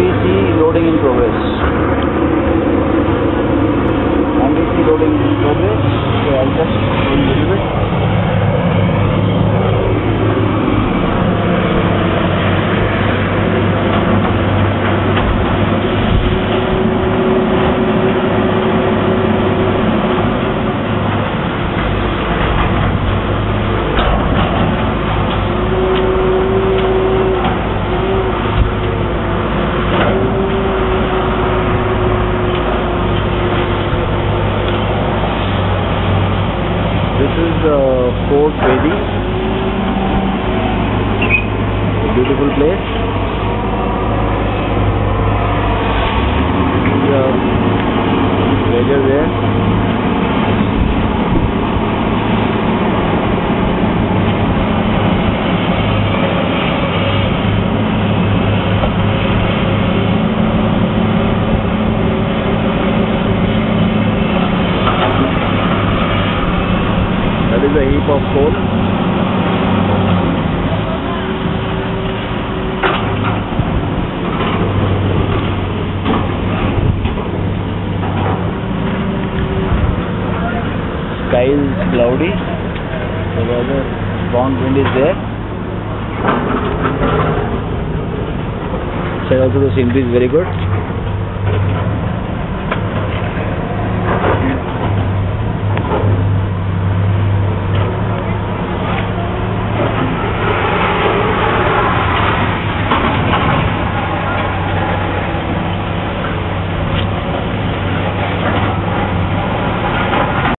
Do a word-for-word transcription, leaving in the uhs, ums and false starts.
B C loading in progress. M B C loading in progress. So I'll just go a little bit. This is the Fort Vedi, a beautiful place. The treasure there. That is a heap of coal. Sky is cloudy. The weather, strong wind is there. So also the scenery is very good.